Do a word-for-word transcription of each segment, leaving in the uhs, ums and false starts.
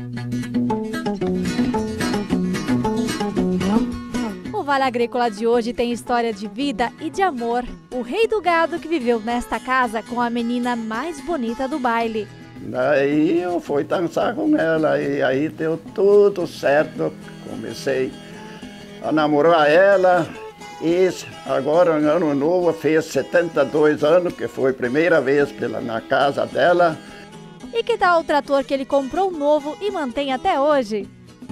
O Vale Agrícola de hoje tem história de vida e de amor. O rei do gado que viveu nesta casa com a menina mais bonita do baile. Daí eu fui dançar com ela e aí deu tudo certo. Comecei a namorar ela e agora no ano novo fez setenta e dois anos, que foi a primeira vez pela, na casa dela. E que tal o trator que ele comprou novo e mantém até hoje?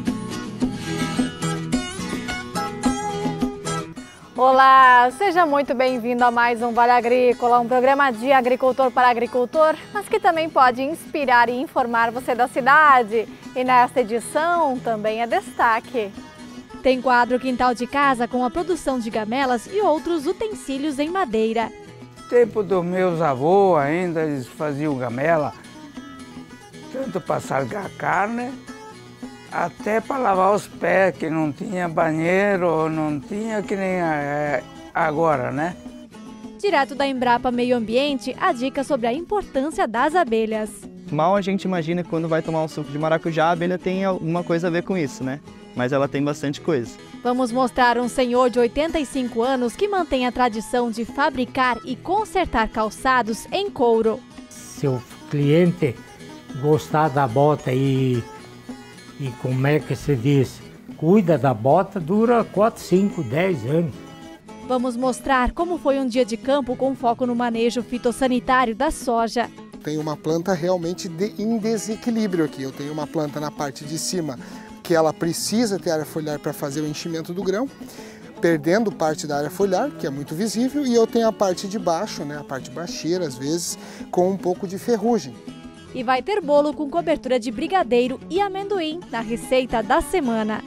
Olá, seja muito bem-vindo a mais um Vale Agrícola, um programa de agricultor para agricultor, mas que também pode inspirar e informar você da cidade. E nesta edição também é destaque. Tem quadro Quintal de Casa com a produção de gamelas e outros utensílios em madeira. No tempo dos meus avós ainda eles faziam gamela, tanto para salgar carne, até para lavar os pés, que não tinha banheiro, não tinha que nem é, agora, né? Direto da Embrapa Meio Ambiente, a dica sobre a importância das abelhas. Mal a gente imagina que quando vai tomar um suco de maracujá, a abelha tem alguma coisa a ver com isso, né? Mas ela tem bastante coisa. Vamos mostrar um senhor de oitenta e cinco anos que mantém a tradição de fabricar e consertar calçados em couro. Se o cliente gostar da bota e E como é que se diz? Cuida da bota, dura quatro, cinco, dez anos. Vamos mostrar como foi um dia de campo com foco no manejo fitossanitário da soja. Tem uma planta realmente de, em desequilíbrio aqui. Eu tenho uma planta na parte de cima que ela precisa ter área foliar para fazer o enchimento do grão, perdendo parte da área foliar, que é muito visível, e eu tenho a parte de baixo, né, a parte baixeira às vezes, com um pouco de ferrugem. E vai ter bolo com cobertura de brigadeiro e amendoim na receita da semana.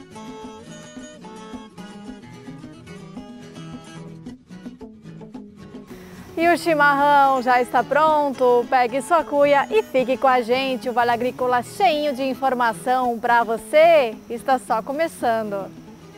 E o chimarrão já está pronto? Pegue sua cuia e fique com a gente. O Vale Agrícola cheinho de informação para você está só começando.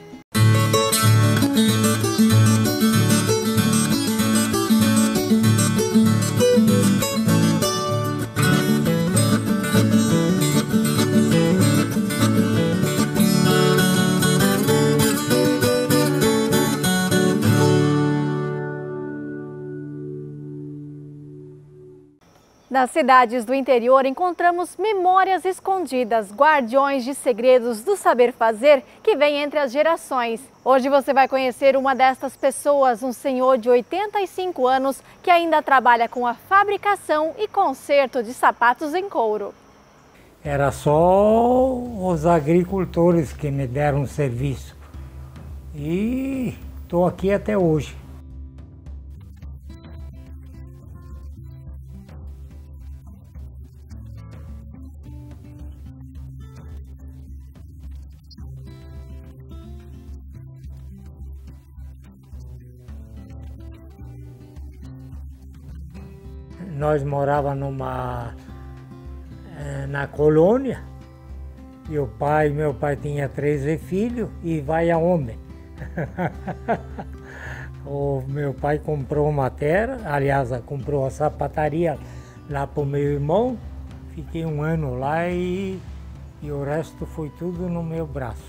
Nas cidades do interior encontramos memórias escondidas, guardiões de segredos do saber fazer que vem entre as gerações. Hoje você vai conhecer uma destas pessoas, um senhor de oitenta e cinco anos que ainda trabalha com a fabricação e conserto de sapatos em couro. Era só os agricultores que me deram serviço e estou aqui até hoje. Nós morávamos numa, na colônia e o pai, meu pai tinha treze filhos e vai a homem. O meu pai comprou uma terra, aliás, comprou a sapataria lá para o meu irmão. Fiquei um ano lá e, e o resto foi tudo no meu braço.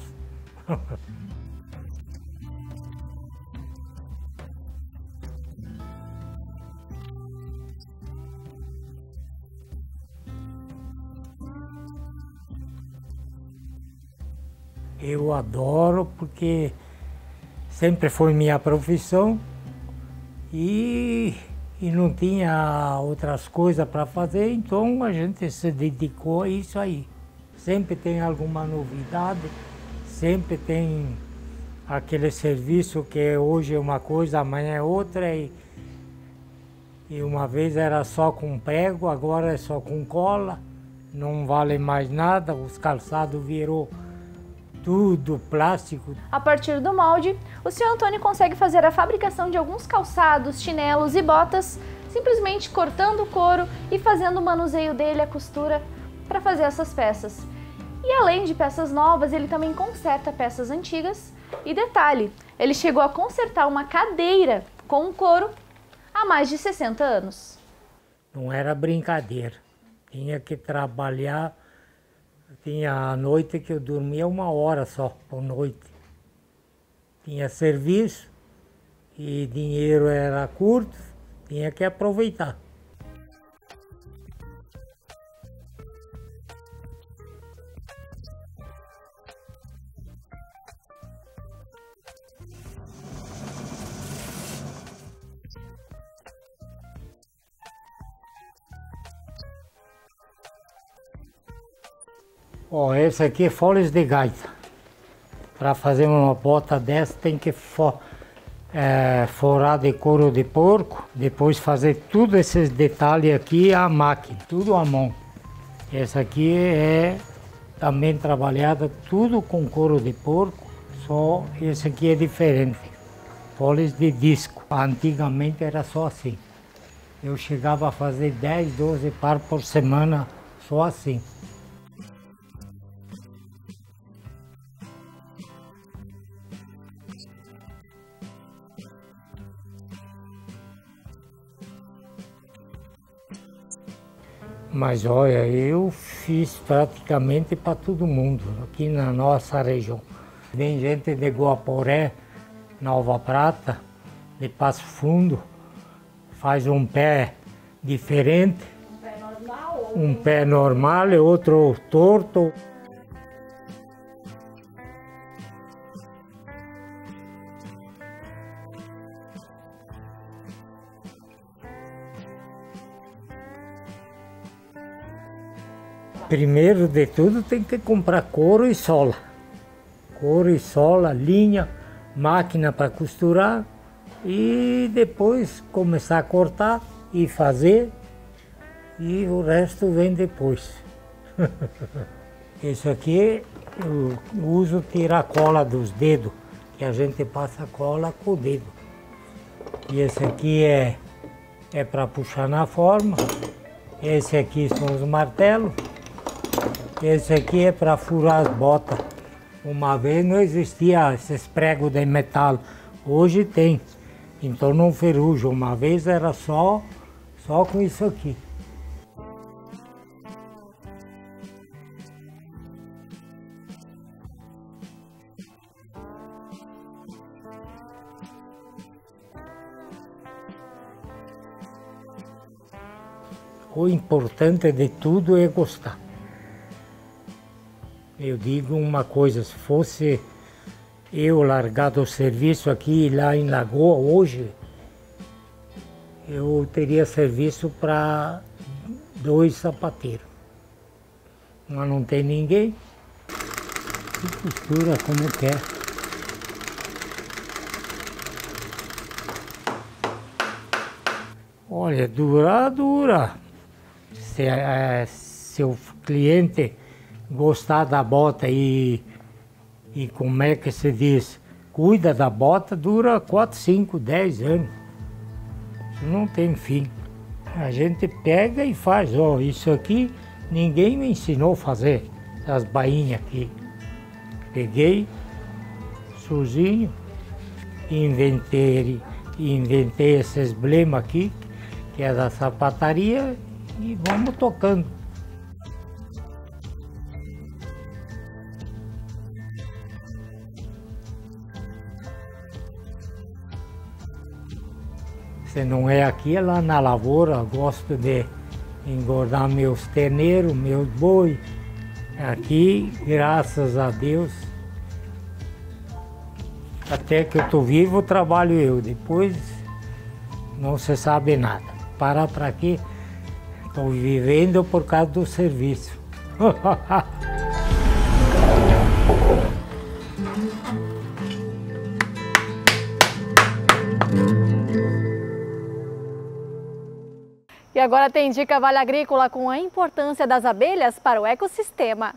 Eu adoro porque sempre foi minha profissão e, e não tinha outras coisas para fazer, então a gente se dedicou a isso aí. Sempre tem alguma novidade, sempre tem aquele serviço que hoje é uma coisa, amanhã é outra, e, e uma vez era só com prego, agora é só com cola, não vale mais nada, os calçados virou tudo plástico. A partir do molde, o senhor Antônio consegue fazer a fabricação de alguns calçados, chinelos e botas, simplesmente cortando o couro e fazendo o manuseio dele, a costura, para fazer essas peças. E além de peças novas, ele também conserta peças antigas. E detalhe, ele chegou a consertar uma cadeira com um couro há mais de sessenta anos. Não era brincadeira, tinha que trabalhar Tinha a noite que eu dormia uma hora só por noite. Tinha serviço e dinheiro era curto, tinha que aproveitar. Ó, esse aqui é folhas de gaita. Para fazer uma bota dessa tem que for, é, forar de couro de porco, depois fazer tudo esses detalhes aqui à máquina, tudo à mão. Essa aqui é também trabalhada tudo com couro de porco, só esse aqui é diferente. Folhas de disco. Antigamente era só assim. Eu chegava a fazer dez, doze par por semana só assim. Mas olha, eu fiz praticamente para todo mundo aqui na nossa região. Vem gente de Guaporé, Nova Prata, de Passo Fundo, faz um pé diferente, um pé normal, um pé normal e outro torto. Primeiro de tudo tem que comprar couro e sola. Couro e sola, linha, máquina para costurar e depois começar a cortar e fazer e o resto vem depois. Isso aqui eu uso tirar a cola dos dedos, que a gente passa a cola com o dedo. E esse aqui é, é para puxar na forma. Esse aqui são os martelos. Esse aqui é para furar as botas. Uma vez não existia esses pregos de metal, hoje tem. Então não ferruja, uma vez era só, só com isso aqui. O importante de tudo é gostar. Eu digo uma coisa, se fosse eu largado o serviço aqui lá em Lagoa hoje, eu teria serviço para dois sapateiros. Mas não tem ninguém, e costura como quer. Olha, dura, dura. Se, é, se o cliente gostar da bota e, e como é que se diz, cuida da bota, dura quatro, cinco, dez anos. Isso não tem fim. A gente pega e faz, ó, isso aqui ninguém me ensinou a fazer, as bainhas aqui. Peguei sozinho, inventei, inventei esses emblemas aqui, que é da sapataria, e vamos tocando. Se não é aqui, é lá na lavoura. Gosto de engordar meus terneiros, meus boi. Aqui, graças a Deus, até que eu estou vivo, trabalho eu. Depois, não se sabe nada. Parar para quê? Estou vivendo por causa do serviço. E agora tem dica Vale Agrícola com a importância das abelhas para o ecossistema.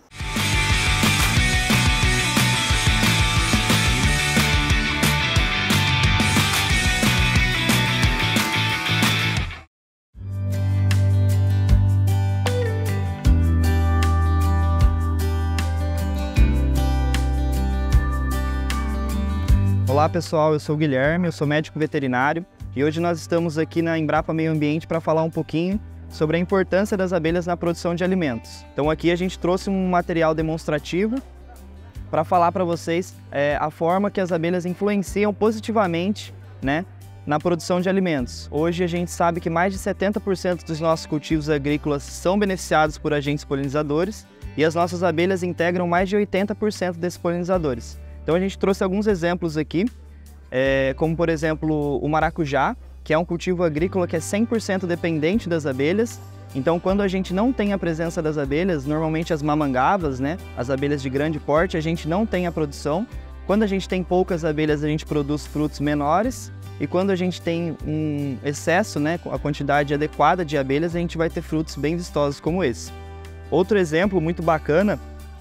Olá pessoal, eu sou o Guilherme, eu sou médico veterinário e hoje nós estamos aqui na Embrapa Meio Ambiente para falar um pouquinho sobre a importância das abelhas na produção de alimentos. Então aqui a gente trouxe um material demonstrativo para falar para vocês é, a forma que as abelhas influenciam positivamente, né, na produção de alimentos. Hoje a gente sabe que mais de setenta por cento dos nossos cultivos agrícolas são beneficiados por agentes polinizadores e as nossas abelhas integram mais de oitenta por cento desses polinizadores. Então a gente trouxe alguns exemplos aqui, é, como por exemplo o maracujá, que é um cultivo agrícola que é cem por cento dependente das abelhas. Então quando a gente não tem a presença das abelhas, normalmente as mamangavas, né, as abelhas de grande porte, a gente não tem a produção. Quando a gente tem poucas abelhas, a gente produz frutos menores. E quando a gente tem um excesso, né, a quantidade adequada de abelhas, a gente vai ter frutos bem vistosos como esse. Outro exemplo muito bacana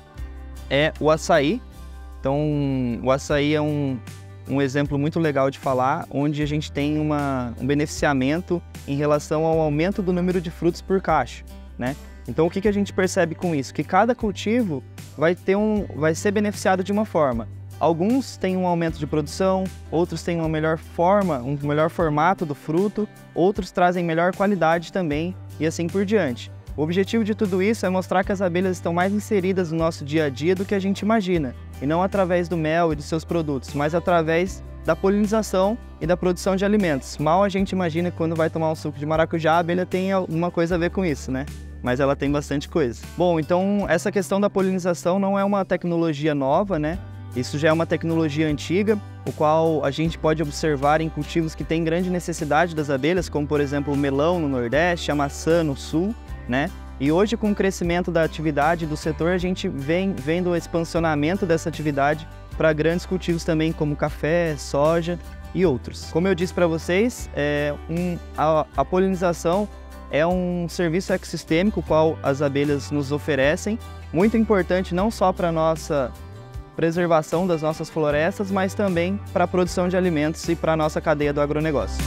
é o açaí. Então, o açaí é um, um exemplo muito legal de falar, onde a gente tem uma, um beneficiamento em relação ao aumento do número de frutos por cacho, né? Então, o que, que a gente percebe com isso? Que cada cultivo vai, ter um, vai ser beneficiado de uma forma. Alguns têm um aumento de produção, outros têm uma melhor forma, um melhor formato do fruto, outros trazem melhor qualidade também e assim por diante. O objetivo de tudo isso é mostrar que as abelhas estão mais inseridas no nosso dia a dia do que a gente imagina, e não através do mel e dos seus produtos, mas através da polinização e da produção de alimentos. Mal a gente imagina que quando vai tomar um suco de maracujá, a abelha tem alguma coisa a ver com isso, né? Mas ela tem bastante coisa. Bom, então essa questão da polinização não é uma tecnologia nova, né? Isso já é uma tecnologia antiga, o qual a gente pode observar em cultivos que têm grande necessidade das abelhas, como por exemplo o melão no Nordeste, a maçã no Sul, né? E hoje, com o crescimento da atividade do setor, a gente vem vendo o expansionamento dessa atividade para grandes cultivos também, como café, soja e outros. Como eu disse para vocês, é um, a, a polinização é um serviço ecossistêmico, o qual as abelhas nos oferecem, muito importante não só para a nossa preservação das nossas florestas, mas também para a produção de alimentos e para a nossa cadeia do agronegócio.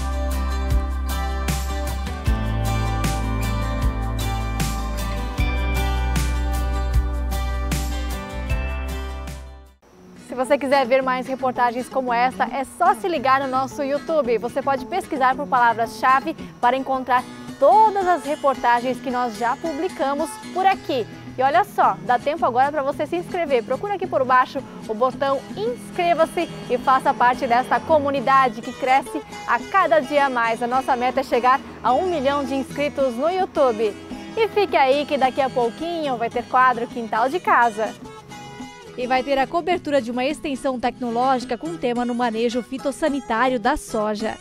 Se você quiser ver mais reportagens como esta, é só se ligar no nosso YouTube. Você pode pesquisar por palavras-chave para encontrar todas as reportagens que nós já publicamos por aqui. E olha só, dá tempo agora para você se inscrever. Procura aqui por baixo o botão inscreva-se e faça parte desta comunidade que cresce a cada dia mais. A nossa meta é chegar a um milhão de inscritos no YouTube. E fique aí que daqui a pouquinho vai ter quadro Quintal de Casa. E vai ter a cobertura de uma extensão tecnológica com tema no manejo fitossanitário da soja.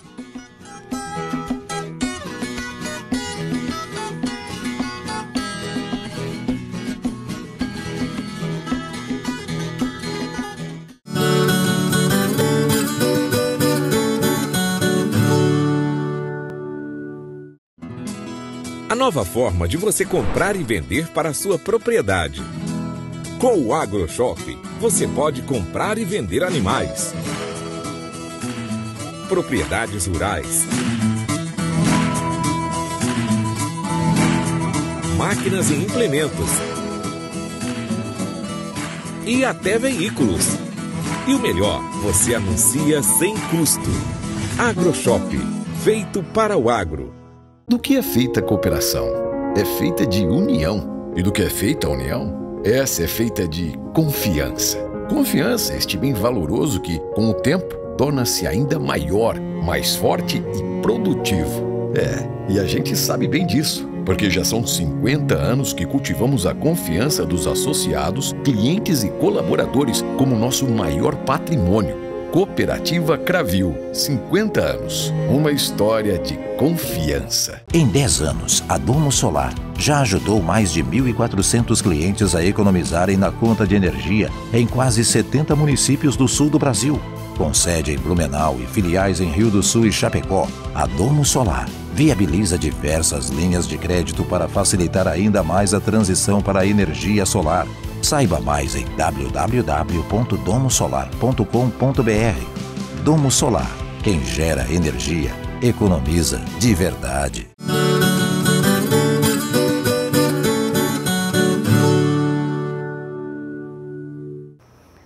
A nova forma de você comprar e vender para a sua propriedade. Com o AgroShop, você pode comprar e vender animais, propriedades rurais, máquinas e implementos, e até veículos. E o melhor, você anuncia sem custo. AgroShop, feito para o agro. Do que é feita a cooperação? É feita de união. E do que é feita a união? Essa é feita de confiança. Confiança é este bem valoroso que, com o tempo, torna-se ainda maior, mais forte e produtivo. É, e a gente sabe bem disso, porque já são cinquenta anos que cultivamos a confiança dos associados, clientes e colaboradores como nosso maior patrimônio. Cooperativa Cravil, cinquenta anos. Uma história de confiança. Em dez anos, a Domo Solar já ajudou mais de mil e quatrocentos clientes a economizarem na conta de energia em quase setenta municípios do sul do Brasil. Com sede em Blumenau e filiais em Rio do Sul e Chapecó, a Domo Solar viabiliza diversas linhas de crédito para facilitar ainda mais a transição para a energia solar. Saiba mais em w w w ponto domo solar ponto com ponto b r. Domo Solar, quem gera energia, economiza de verdade.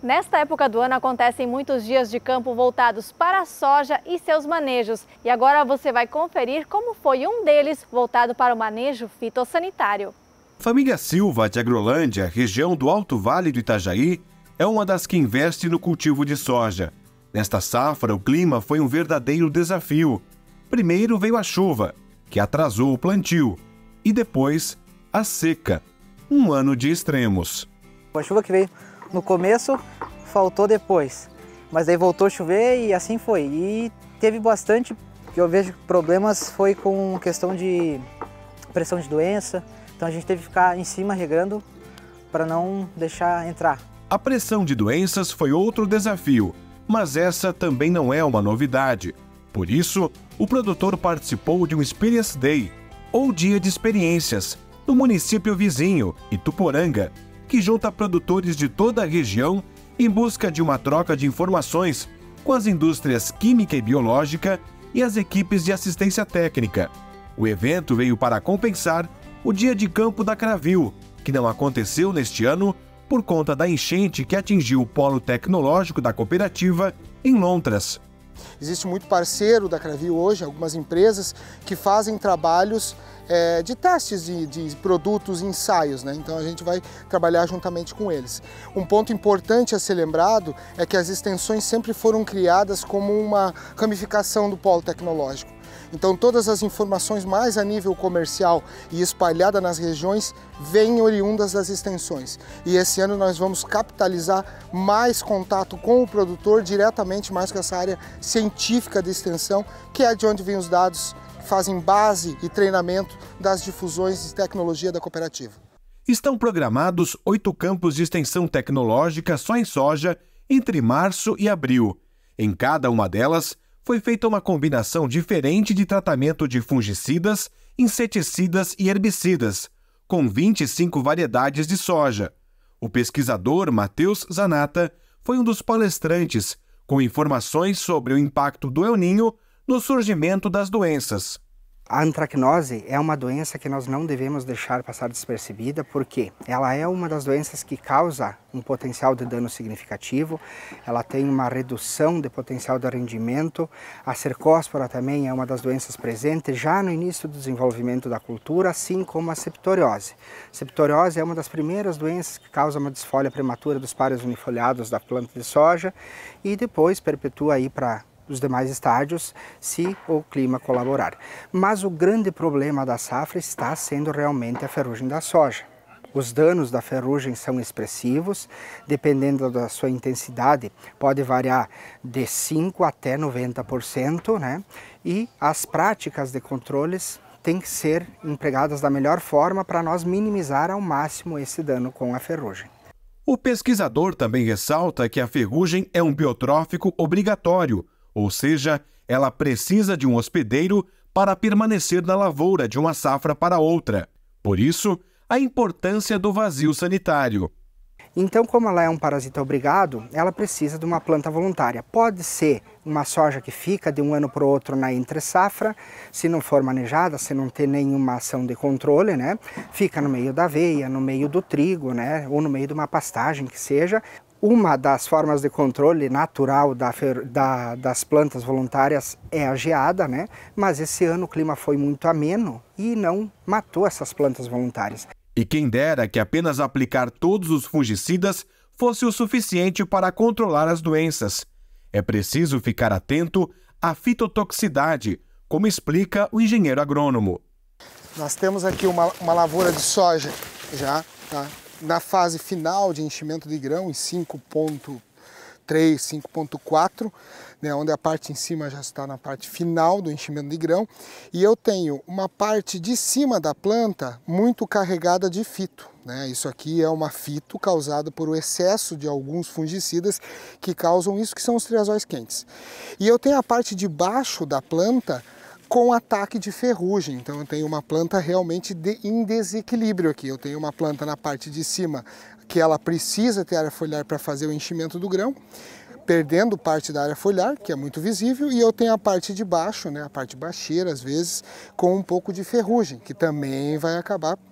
Nesta época do ano acontecem muitos dias de campo voltados para a soja e seus manejos. E agora você vai conferir como foi um deles voltado para o manejo fitossanitário. Família Silva de Agrolândia, região do Alto Vale do Itajaí, é uma das que investe no cultivo de soja. Nesta safra, o clima foi um verdadeiro desafio. Primeiro veio a chuva, que atrasou o plantio, e depois a seca, um ano de extremos. A chuva que veio no começo, faltou depois, mas aí voltou a chover e assim foi. E teve bastante, que eu vejo problemas, foi com questão de pressão de doença, então a gente teve que ficar em cima regando para não deixar entrar. A pressão de doenças foi outro desafio, mas essa também não é uma novidade. Por isso, o produtor participou de um Experience Day, ou Dia de Experiências, no município vizinho, Ituporanga, que junta produtores de toda a região em busca de uma troca de informações com as indústrias química e biológica e as equipes de assistência técnica. O evento veio para compensar o Dia de Campo da Cravil, que não aconteceu neste ano por conta da enchente que atingiu o polo tecnológico da cooperativa em Lontras. Existe muito parceiro da Cravil hoje, algumas empresas que fazem trabalhos é, de testes de, de produtos e ensaios, né? Então a gente vai trabalhar juntamente com eles. Um ponto importante a ser lembrado é que as extensões sempre foram criadas como uma ramificação do polo tecnológico. Então todas as informações mais a nível comercial e espalhada nas regiões vêm oriundas das extensões. E esse ano nós vamos capitalizar mais contato com o produtor diretamente, mais com essa área científica de extensão, que é de onde vêm os dados que fazem base e treinamento das difusões de tecnologia da cooperativa. Estão programados oito campos de extensão tecnológica só em soja entre março e abril. Em cada uma delas, foi feita uma combinação diferente de tratamento de fungicidas, inseticidas e herbicidas, com vinte e cinco variedades de soja. O pesquisador Matheus Zanata foi um dos palestrantes, com informações sobre o impacto do El Niño no surgimento das doenças. A antracnose é uma doença que nós não devemos deixar passar despercebida, porque ela é uma das doenças que causa um potencial de dano significativo, ela tem uma redução de potencial de rendimento. A cercóspora também é uma das doenças presentes já no início do desenvolvimento da cultura, assim como a septoriose. A septoriose é uma das primeiras doenças que causa uma desfolha prematura dos pares unifolhados da planta de soja e depois perpetua aí para os demais estádios, se o clima colaborar. Mas o grande problema da safra está sendo realmente a ferrugem da soja. Os danos da ferrugem são expressivos, dependendo da sua intensidade, pode variar de cinco até noventa por cento, né? E as práticas de controles têm que ser empregadas da melhor forma para nós minimizar ao máximo esse dano com a ferrugem. O pesquisador também ressalta que a ferrugem é um biotrófico obrigatório, ou seja, ela precisa de um hospedeiro para permanecer na lavoura de uma safra para outra. Por isso, a importância do vazio sanitário. Então, como ela é um parasita obrigado, ela precisa de uma planta voluntária. Pode ser uma soja que fica de um ano para o outro na entre-safra, se não for manejada, se não ter nenhuma ação de controle, né? Fica no meio da aveia, no meio do trigo, né? Ou no meio de uma pastagem que seja. Uma das formas de controle natural da, da, das plantas voluntárias é a geada, né? Mas esse ano o clima foi muito ameno e não matou essas plantas voluntárias. E quem dera que apenas aplicar todos os fungicidas fosse o suficiente para controlar as doenças. É preciso ficar atento à fitotoxicidade, como explica o engenheiro agrônomo. Nós temos aqui uma, uma lavoura de soja já, tá? Na fase final de enchimento de grão, em cinco ponto três, cinco ponto quatro, né, onde a parte em cima já está na parte final do enchimento de grão. E eu tenho uma parte de cima da planta muito carregada de fito. Né? Isso aqui é uma fito causada por o excesso de alguns fungicidas que causam isso, que são os triazóis quentes. E eu tenho a parte de baixo da planta com ataque de ferrugem. Então eu tenho uma planta realmente de, em desequilíbrio aqui. Eu tenho uma planta na parte de cima que ela precisa ter área foliar para fazer o enchimento do grão, perdendo parte da área foliar, que é muito visível, e eu tenho a parte de baixo, né, a parte baixeira às vezes, com um pouco de ferrugem, que também vai acabar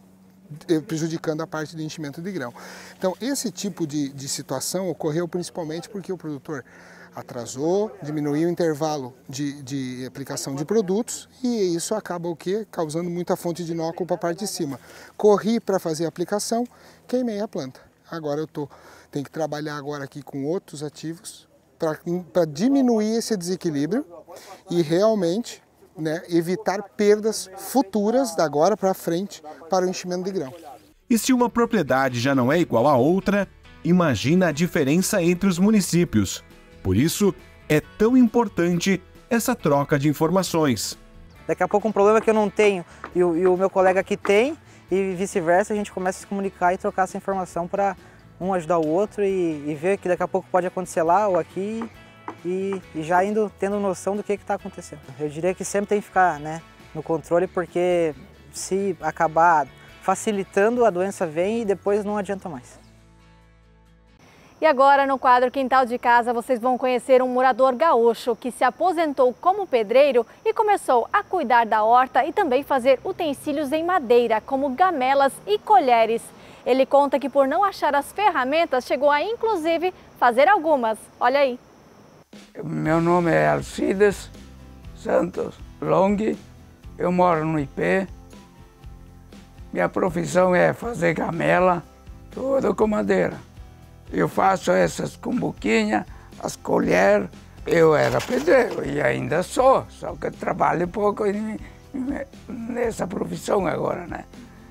prejudicando a parte do enchimento de grão. Então, esse tipo de, de situação ocorreu principalmente porque o produtor atrasou, diminuiu o intervalo de, de aplicação de produtos e isso acaba o quê? Causando muita fonte de inóculo para a parte de cima. Corri para fazer a aplicação, queimei a planta. Agora eu tô, tenho que trabalhar agora aqui com outros ativos para diminuir esse desequilíbrio e realmente, né, evitar perdas futuras da agora para frente para o enchimento de grão. E se uma propriedade já não é igual a outra, imagina a diferença entre os municípios. Por isso, é tão importante essa troca de informações. Daqui a pouco um problema que eu não tenho e o, e o meu colega aqui tem, e vice-versa, a gente começa a se comunicar e trocar essa informação para um ajudar o outro e, e ver que daqui a pouco pode acontecer lá ou aqui e, e já indo tendo noção do que está acontecendo. Eu diria que sempre tem que ficar, né, no controle, porque se acabar facilitando, a doença vem e depois não adianta mais. E agora, no quadro Quintal de Casa, vocês vão conhecer um morador gaúcho que se aposentou como pedreiro e começou a cuidar da horta e também fazer utensílios em madeira, como gamelas e colheres. Ele conta que por não achar as ferramentas, chegou a inclusive fazer algumas. Olha aí. Meu nome é Alcides Santos Long, eu moro no I P. Minha profissão é fazer gamela, tudo com madeira. Eu faço essas cumbuquinhas, as colheres. Eu era pedreiro e ainda sou, só que trabalho pouco nessa profissão agora, né?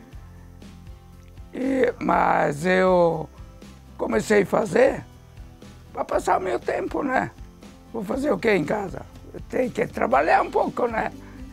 E, mas eu comecei a fazer para passar o meu tempo, né? Vou fazer o que em casa? Eu tenho que trabalhar um pouco, né?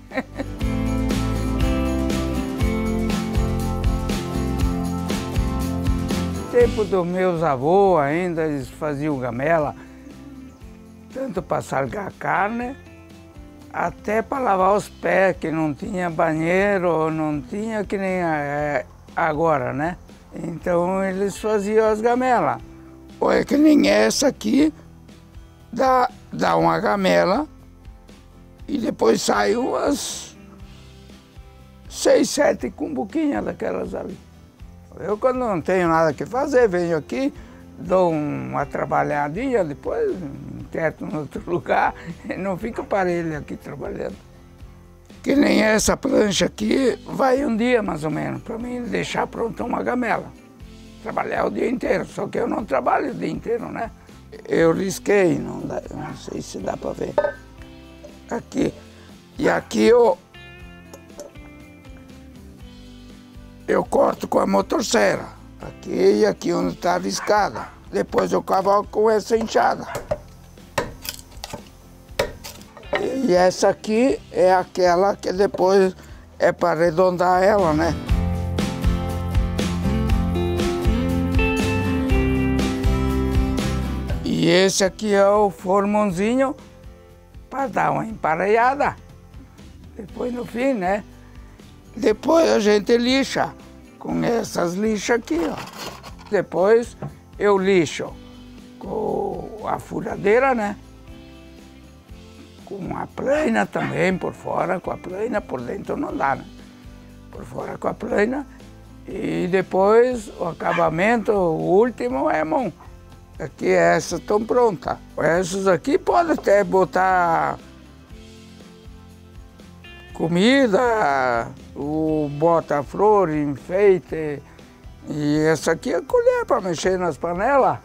No tempo dos meus avós ainda, eles faziam gamela, tanto para salgar carne, até para lavar os pés, que não tinha banheiro, não tinha que nem é, agora, né? Então eles faziam as gamelas. Ou é que nem essa aqui, dá, dá uma gamela e depois saem umas seis, sete cumbuquinhas daquelas ali. Eu, quando não tenho nada que fazer, venho aqui, dou uma trabalhadinha, depois enterro em outro lugar e não fico parelho aqui trabalhando. Que nem essa plancha aqui, vai um dia mais ou menos, para mim deixar pronta uma gamela. Trabalhar o dia inteiro, só que eu não trabalho o dia inteiro, né? Eu risquei, não, dá, não sei se dá para ver. Aqui. E aqui eu... Eu corto com a motosserra, aqui e aqui onde está a riscada. Depois eu cavoco com essa enxada. E essa aqui é aquela que depois é para arredondar ela, né? E esse aqui é o formãozinho para dar uma emparelhada. Depois no fim, né? Depois a gente lixa com essas lixas aqui, ó. Depois eu lixo com a furadeira, né? Com a plana também por fora, com a plana, por dentro não dá, né? Por fora com a plana. E depois o acabamento, o último é mão. Aqui essas estão prontas. Essas aqui pode até botar comida, o bota-flor, enfeite. E essa aqui é colher para mexer nas panelas.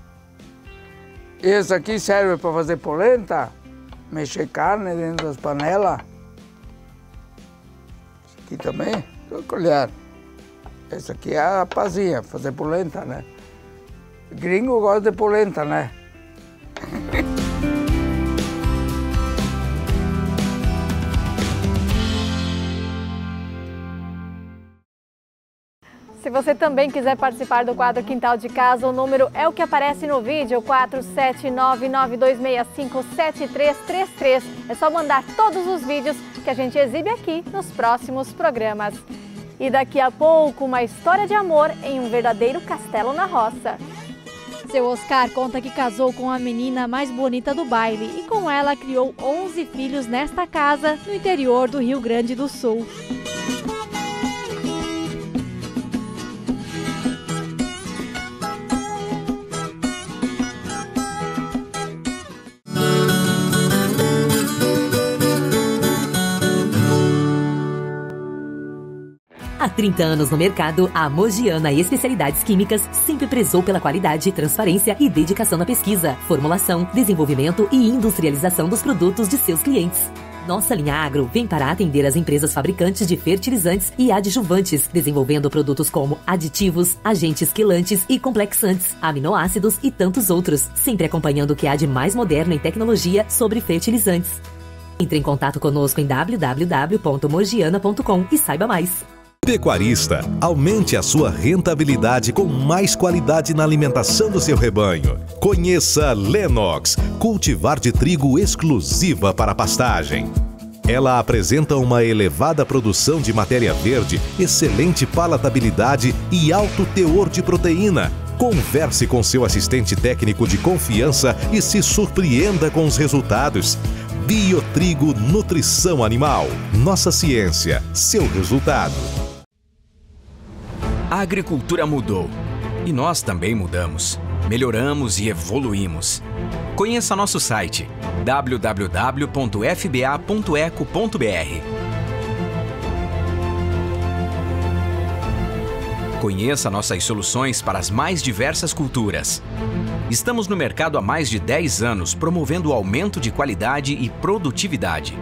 Esse aqui serve para fazer polenta, mexer carne dentro das panelas. Esse aqui também, é colher. Essa aqui é a pazinha, fazer polenta, né? Gringo gosta de polenta, né? Se você também quiser participar do quadro Quintal de Casa, o número é o que aparece no vídeo, quatro sete nove, nove dois seis cinco, sete três três três. É só mandar todos os vídeos que a gente exibe aqui nos próximos programas. E daqui a pouco, uma história de amor em um verdadeiro castelo na roça. Seu Oscar conta que casou com a menina mais bonita do baile e com ela criou onze filhos nesta casa no interior do Rio Grande do Sul. Há trinta anos no mercado, a Mogiana Especialidades Químicas sempre prezou pela qualidade, transparência e dedicação na pesquisa, formulação, desenvolvimento e industrialização dos produtos de seus clientes. Nossa linha Agro vem para atender as empresas fabricantes de fertilizantes e adjuvantes, desenvolvendo produtos como aditivos, agentes quilantes e complexantes, aminoácidos e tantos outros, sempre acompanhando o que há de mais moderno em tecnologia sobre fertilizantes. Entre em contato conosco em w w w ponto mogiana ponto com e saiba mais. Pecuarista, aumente a sua rentabilidade com mais qualidade na alimentação do seu rebanho. Conheça Lenox, cultivar de trigo exclusiva para pastagem. Ela apresenta uma elevada produção de matéria verde, excelente palatabilidade e alto teor de proteína. Converse com seu assistente técnico de confiança e se surpreenda com os resultados. Biotrigo Nutrição Animal. Nossa ciência, seu resultado. A agricultura mudou e nós também mudamos. Melhoramos e evoluímos. Conheça nosso site w w w ponto f b a ponto eco ponto b r. Conheça nossas soluções para as mais diversas culturas. Estamos no mercado há mais de dez anos, promovendo o aumento de qualidade e produtividade.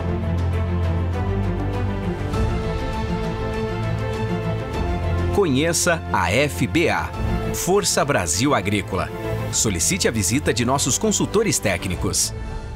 Conheça a F B A, Força Brasil Agrícola. Solicite a visita de nossos consultores técnicos.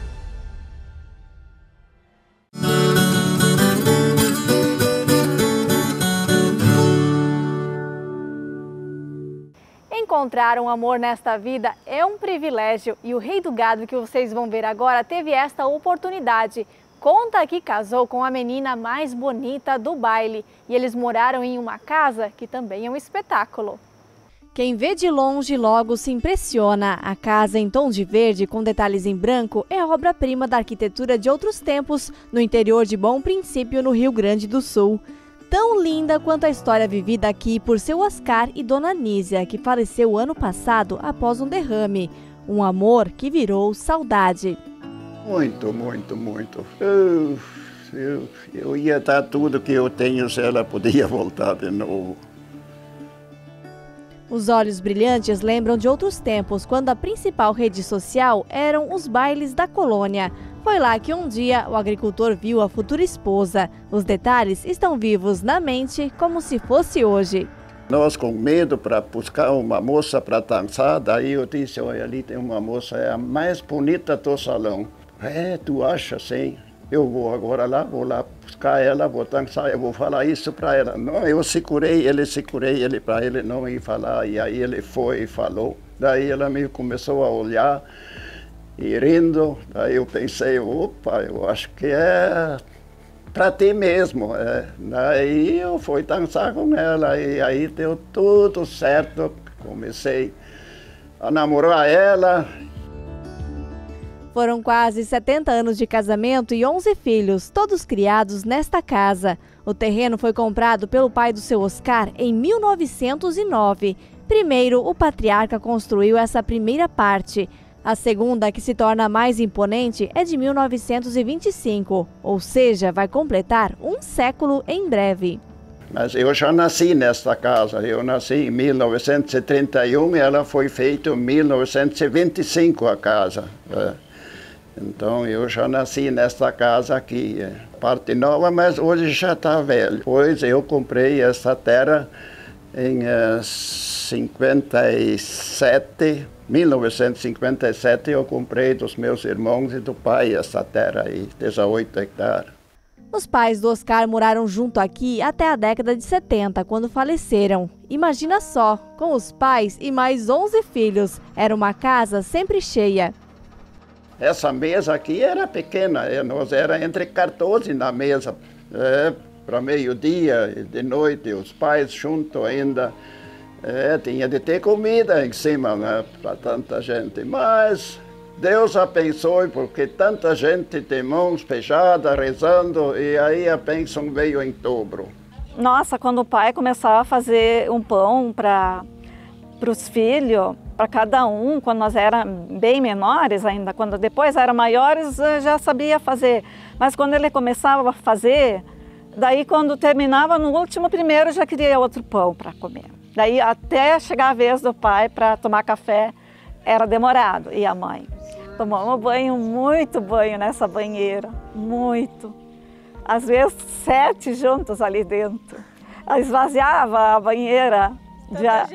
Encontrar um amor nesta vida é um privilégio e o Rei do Gado que vocês vão ver agora teve esta oportunidade. Conta que casou com a menina mais bonita do baile e eles moraram em uma casa que também é um espetáculo. Quem vê de longe logo se impressiona. A casa em tom de verde com detalhes em branco é obra-prima da arquitetura de outros tempos no interior de Bom Princípio, no Rio Grande do Sul. Tão linda quanto a história vivida aqui por seu Oscar e Dona Nísia, que faleceu ano passado após um derrame. Um amor que virou saudade. Muito, muito, muito. Eu, eu, eu ia dar tudo que eu tenho se ela podia voltar de novo. Os olhos brilhantes lembram de outros tempos, quando a principal rede social eram os bailes da colônia. Foi lá que um dia o agricultor viu a futura esposa. Os detalhes estão vivos na mente como se fosse hoje. Nós com medo para buscar uma moça para dançar, daí eu disse, olha, ali tem uma moça, é a mais bonita do salão. É, tu acha sim? Eu vou agora lá, vou lá buscar ela, vou dançar, eu vou falar isso para ela. Não, eu segurei ele, segurei ele para ele não ir falar, e aí ele foi e falou. Daí ela me começou a olhar e rindo, daí eu pensei, opa, eu acho que é para ti mesmo. É. Daí eu fui dançar com ela e aí deu tudo certo, comecei a namorar ela. Foram quase setenta anos de casamento e onze filhos, todos criados nesta casa. O terreno foi comprado pelo pai do seu Oscar em mil novecentos e nove. Primeiro, o patriarca construiu essa primeira parte. A segunda, que se torna mais imponente, é de mil novecentos e vinte e cinco, ou seja, vai completar um século em breve. Mas eu já nasci nesta casa, eu nasci em mil novecentos e trinta e um e ela foi feita em mil novecentos e vinte e cinco a casa. É. Então eu já nasci nesta casa aqui, é. Parte nova, mas hoje já está velho. Pois eu comprei essa terra em uh, cinquenta e sete, mil novecentos e cinquenta e sete eu comprei dos meus irmãos e do pai essa terra aí, dezoito hectares. Os pais do Oscar moraram junto aqui até a década de setenta, quando faleceram. Imagina só, com os pais e mais onze filhos, era uma casa sempre cheia. Essa mesa aqui era pequena, nós era entre quatorze na mesa, é, para meio-dia, de noite, os pais juntos ainda. É, tinha de ter comida em cima, né, para tanta gente, mas Deus abençoe porque tanta gente de mãos fechadas, rezando, e aí a bênção veio em dobro. Nossa, quando o pai começava a fazer um pão para os filhos, para cada um, quando nós éramos bem menores ainda, quando depois eram maiores já sabia fazer, mas quando ele começava a fazer, Daí quando terminava no último primeiro já queria outro pão para comer. Daí até chegar a vez do pai para tomar café era demorado. E a mãe? Tomamos banho, muito banho nessa banheira, muito. Às vezes sete juntos ali dentro. Esvaziava a banheira. Já...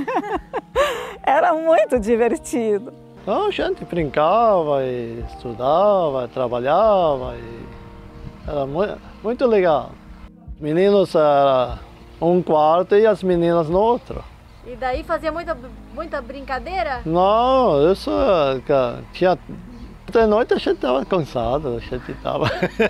Era muito divertido. Não, a gente brincava, e estudava, trabalhava, e era muito, muito legal. Meninos era um quarto e as meninas no outro. E daí fazia muita, muita brincadeira? Não, isso tinha... De noite a gente estava cansado, a gente estava...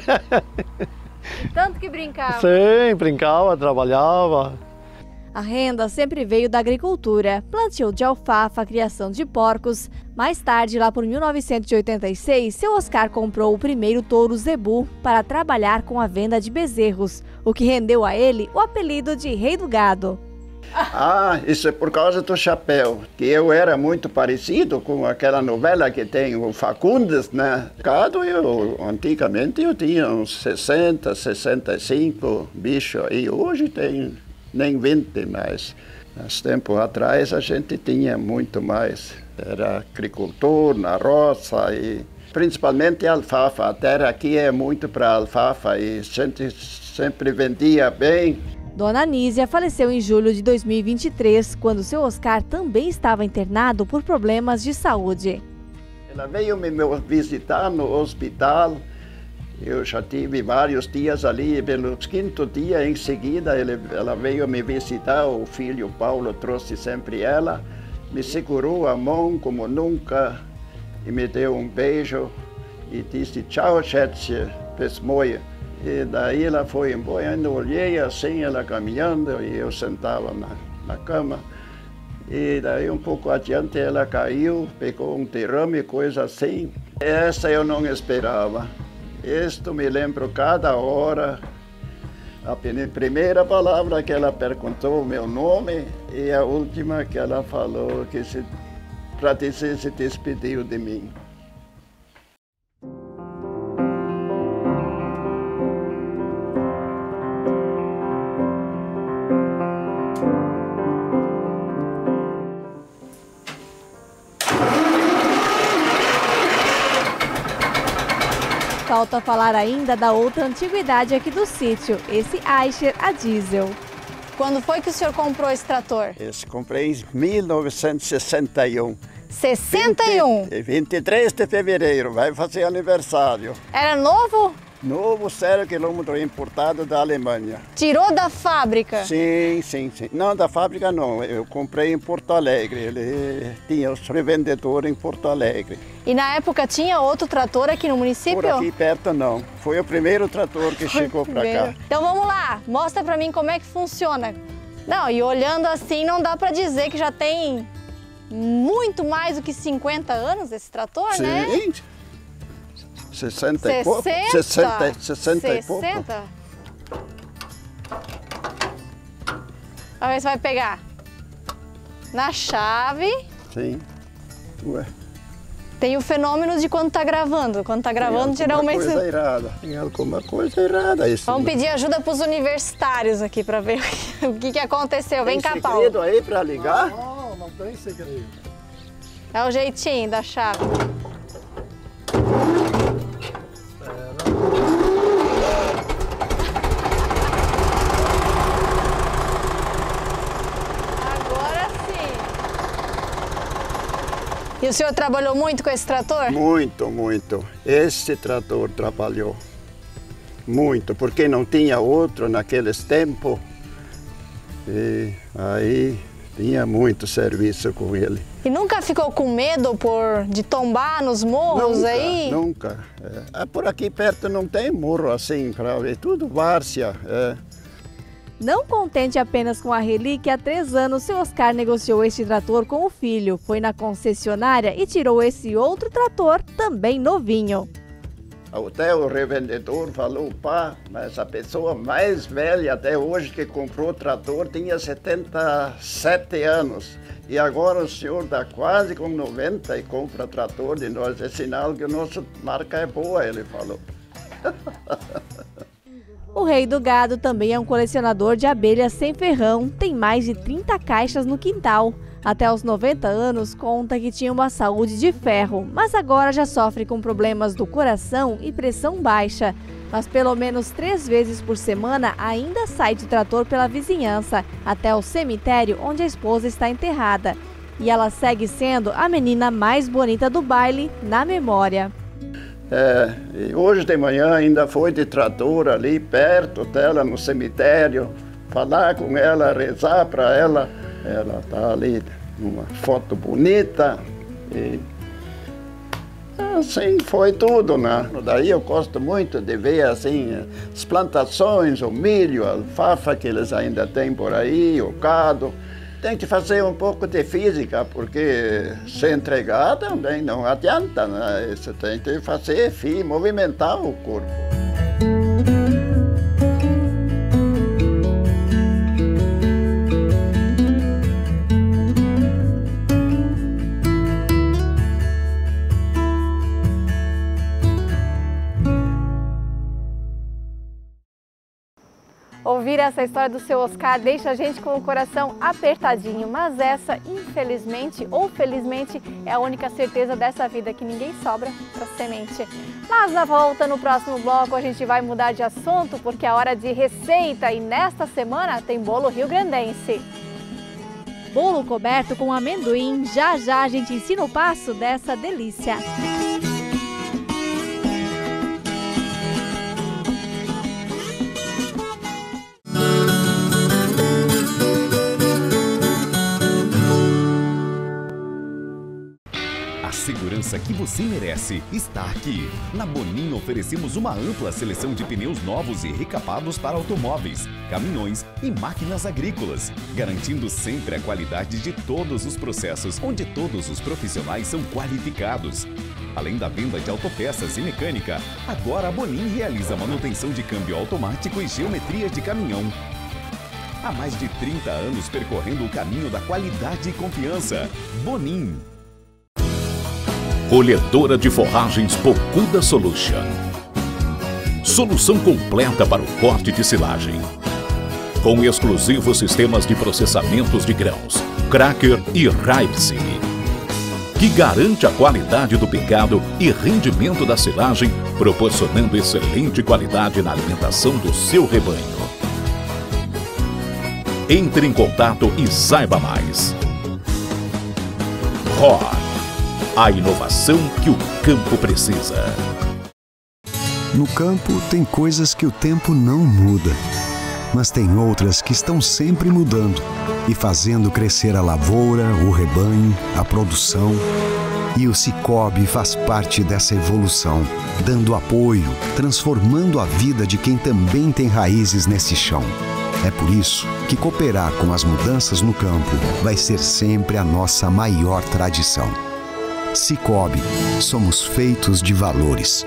Tanto que brincava? Sim, brincava, trabalhava. A renda sempre veio da agricultura, plantio de alfafa, criação de porcos. Mais tarde, lá por mil novecentos e oitenta e seis, seu Oscar comprou o primeiro touro zebu para trabalhar com a venda de bezerros, o que rendeu a ele o apelido de Rei do Gado. Ah, isso é por causa do chapéu, que eu era muito parecido com aquela novela que tem o Facundes, né? Gado, eu, antigamente eu tinha uns sessenta, sessenta e cinco bichos aí, hoje tem nem vinte mais. Há tempos atrás a gente tinha muito mais, era agricultor na roça e principalmente alfafa. A terra aqui é muito para alfafa e a gente sempre vendia bem. Dona Anísia faleceu em julho de dois mil e vinte e três, quando seu Oscar também estava internado por problemas de saúde. Ela veio me visitar no hospital, eu já tive vários dias ali, pelo quinto dia em seguida ela veio me visitar, o filho Paulo trouxe sempre ela, me segurou a mão como nunca e me deu um beijo e disse tchau, Schätzchen, bis morgen. E daí ela foi embora, eu olhei assim, ela caminhando e eu sentava na, na cama. E daí um pouco adiante ela caiu, pegou um derrame, coisa assim. Essa eu não esperava. Isto me lembro cada hora. A primeira palavra que ela perguntou o meu nome e a última que ela falou que se, para dizer se despediu de mim. Falta falar ainda da outra antiguidade aqui do sítio, esse Eicher a diesel. Quando foi que o senhor comprou esse trator? Esse comprei em mil novecentos e sessenta e um. sessenta e um? vinte e três de fevereiro, vai fazer aniversário. Era novo? Novo, zero quilômetro, importado da Alemanha. Tirou da fábrica? Sim, sim, sim. Não, da fábrica não. Eu comprei em Porto Alegre. Ele tinha os revendedores em Porto Alegre. E na época tinha outro trator aqui no município? Por aqui perto não. Foi o primeiro trator que Foi chegou para cá. Então vamos lá, mostra para mim como é que funciona. Não, e olhando assim não dá para dizer que já tem muito mais do que cinquenta anos esse trator, sim. né? Sim. sessenta e pouco? sessenta, sessenta e pouco. Vamos ver se vai pegar. Na chave. Sim. Ué. Tem o fenômeno de quando tá gravando. Quando tá gravando, tem geralmente... Tem alguma coisa errada. Tem alguma coisa errada. Isso. Vamos pedir ajuda para os universitários aqui para ver o que, que aconteceu. Vem cá, Paulo. Tem segredo aí para ligar? Não, não tem segredo. É o jeitinho da chave. E o senhor trabalhou muito com esse trator? Muito, muito. Esse trator trabalhou muito, porque não tinha outro naqueles tempos. E aí tinha muito serviço com ele. E nunca ficou com medo por, de tombar nos morros nunca, aí? Nunca. É, por aqui perto não tem morro assim, para ver, tudo várzea. É. Não contente apenas com a relíquia, há três anos seu Oscar negociou este trator com o filho. Foi na concessionária e tirou esse outro trator, também novinho. Até o revendedor falou, pá, mas a pessoa mais velha até hoje que comprou o trator tinha setenta e sete anos. E agora o senhor está quase com noventa e compra trator de nós. É sinal que a nossa marca é boa, ele falou. O rei do gado também é um colecionador de abelhas sem ferrão, tem mais de trinta caixas no quintal. Até os noventa anos, conta que tinha uma saúde de ferro, mas agora já sofre com problemas do coração e pressão baixa. Mas pelo menos três vezes por semana ainda sai de trator pela vizinhança, até o cemitério onde a esposa está enterrada. E ela segue sendo a menina mais bonita do baile, na memória. É, e hoje de manhã ainda foi de trator ali perto dela no cemitério, falar com ela, rezar para ela. Ela está ali numa foto bonita e assim foi tudo, né? Daí eu gosto muito de ver assim as plantações, o milho, a alfafa que eles ainda têm por aí, o gado. Tem que fazer um pouco de física, porque se entregar também não adianta, né? Você tem que fazer, movimentar o corpo. Ouvir essa história do seu Oscar deixa a gente com o coração apertadinho, mas essa, infelizmente ou felizmente, é a única certeza dessa vida, que ninguém sobra para semente. Mas na volta, no próximo bloco, a gente vai mudar de assunto, porque é hora de receita e nesta semana tem bolo rio-grandense. Bolo coberto com amendoim, já já a gente ensina o passo dessa delícia. A segurança que você merece está aqui. Na Bonin oferecemos uma ampla seleção de pneus novos e recapados para automóveis, caminhões e máquinas agrícolas, garantindo sempre a qualidade de todos os processos, onde todos os profissionais são qualificados. Além da venda de autopeças e mecânica, agora a Bonin realiza manutenção de câmbio automático e geometria de caminhão. Há mais de trinta anos percorrendo o caminho da qualidade e confiança. Bonin. Colhedora de forragens Pocuda Solution. Solução completa para o corte de silagem. Com exclusivos sistemas de processamentos de grãos, Cracker e Rice, que garante a qualidade do picado e rendimento da silagem, proporcionando excelente qualidade na alimentação do seu rebanho. Entre em contato e saiba mais. Roar. A inovação que o campo precisa. No campo tem coisas que o tempo não muda, mas tem outras que estão sempre mudando e fazendo crescer a lavoura, o rebanho, a produção. E o Sicoob faz parte dessa evolução, dando apoio, transformando a vida de quem também tem raízes nesse chão. É por isso que cooperar com as mudanças no campo vai ser sempre a nossa maior tradição. Sicoob, somos feitos de valores.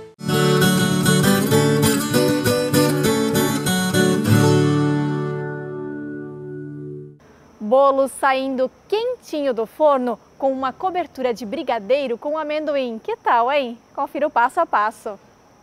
Bolo saindo quentinho do forno com uma cobertura de brigadeiro com amendoim. Que tal, hein? Confira o passo a passo.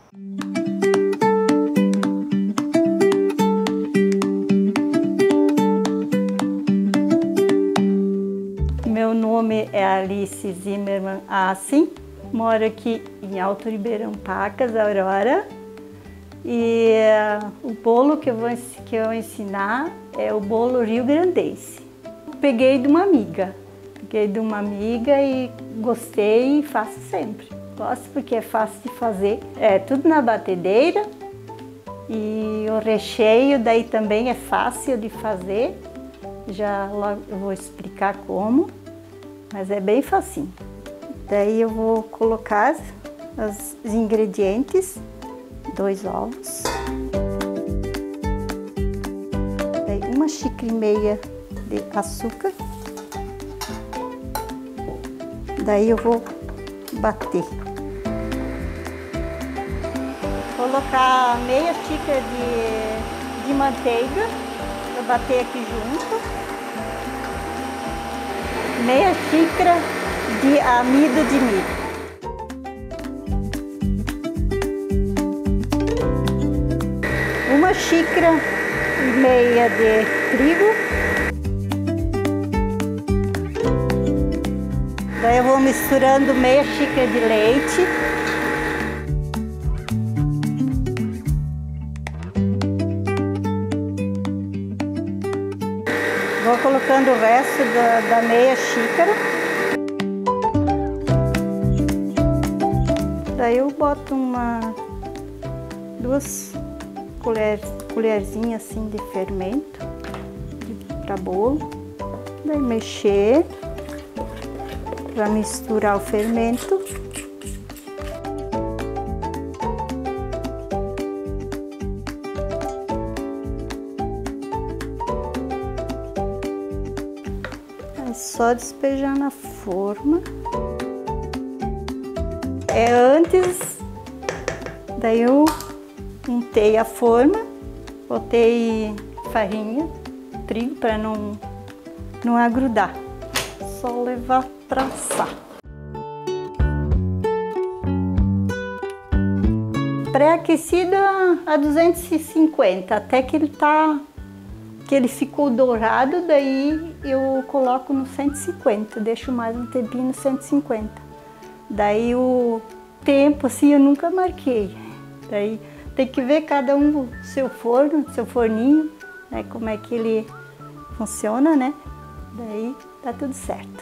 Meu nome é Alice Zimmermann Assim, moro aqui em Alto Ribeirão Pacas, Aurora. E uh, o bolo que eu, vou, que eu vou ensinar é o bolo rio-grandense. Peguei de uma amiga, peguei de uma amiga e gostei e faço sempre. Gosto porque é fácil de fazer, é tudo na batedeira e o recheio daí também é fácil de fazer. Já logo eu vou explicar como. Mas é bem facinho. Daí eu vou colocar os ingredientes, dois ovos, daí uma xícara e meia de açúcar, daí eu vou bater. Colocar meia xícara de, de manteiga, vou bater aqui junto. Meia xícara de amido de milho. Uma xícara e meia de trigo. Daí eu vou misturando meia xícara de leite. Vou colocando o resto da, da meia xícara. Daí eu boto uma, duas colher, colherzinhas assim de fermento para bolo. Daí mexer para misturar o fermento. É só despejar na forma. É antes, daí eu untei a forma, botei farinha, trigo para não, não agrudar. Só levar para assar. Pré-aquecido a duzentos e cinquenta, até que ele tá, que ele ficou dourado, daí eu coloco no cento e cinquenta, deixo mais um tempinho no cento e cinquenta. Daí o tempo assim eu nunca marquei. Daí tem que ver cada um o seu forno, seu forninho, né, como é que ele funciona, né? Daí tá tudo certo.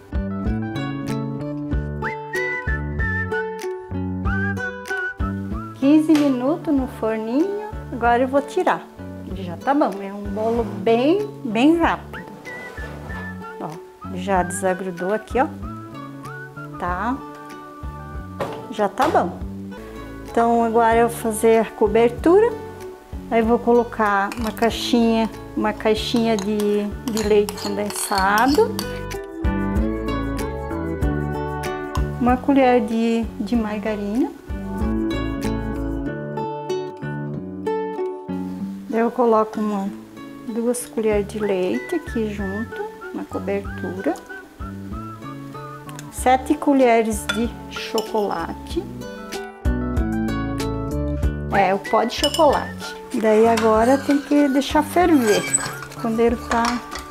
quinze minutos no forninho, agora eu vou tirar. Já tá bom, é um bolo bem, bem rápido. Ó, já desagrudou aqui, ó. Tá? Já tá bom. Então agora eu vou fazer a cobertura. Aí vou colocar uma caixinha, uma caixinha de, de leite condensado. Uma colher de, de margarina. Daí eu coloco uma, duas colheres de leite aqui junto, na cobertura. Sete colheres de chocolate. É, o pó de chocolate. Daí agora tem que deixar ferver. Quando ele tá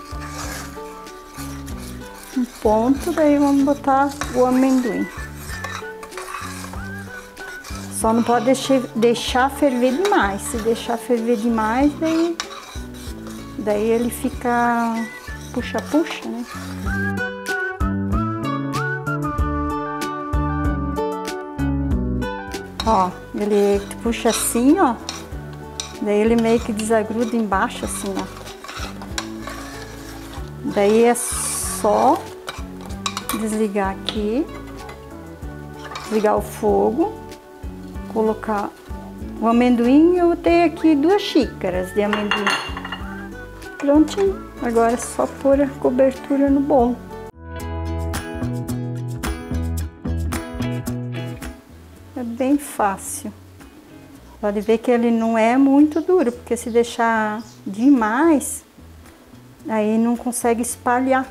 um ponto, daí vamos botar o amendoim. Só não pode deixar, deixar ferver demais. Se deixar ferver demais, daí, daí ele fica puxa-puxa, né? Ó, ele puxa assim, ó. Daí ele meio que desagruda embaixo, assim, ó. Daí é só desligar aqui, desligar o fogo, colocar o amendoim. Eu tenho aqui duas xícaras de amendoim. Prontinho. Agora é só pôr a cobertura no bolo. É bem fácil. Pode ver que ele não é muito duro, porque se deixar demais, aí não consegue espalhar.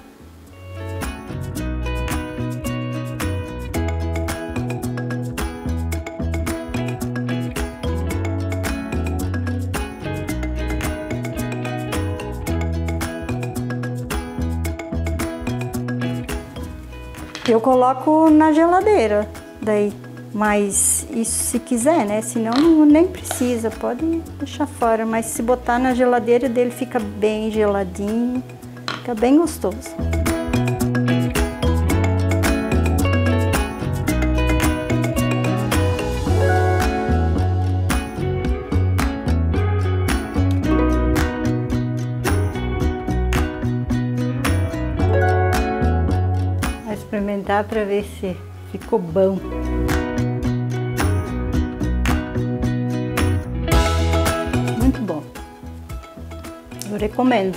Eu coloco na geladeira, daí. Mas isso se quiser, né? Senão não, nem precisa, pode deixar fora. Mas se botar na geladeira dele fica bem geladinho, fica bem gostoso. Vou experimentar para ver se ficou bom. Eu recomendo.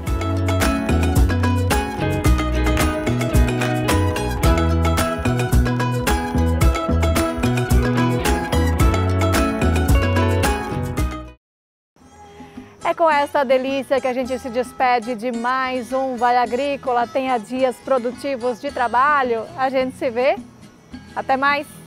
É com essa delícia que a gente se despede de mais um Vale Agrícola. Tenha dias produtivos de trabalho. A gente se vê. Até mais.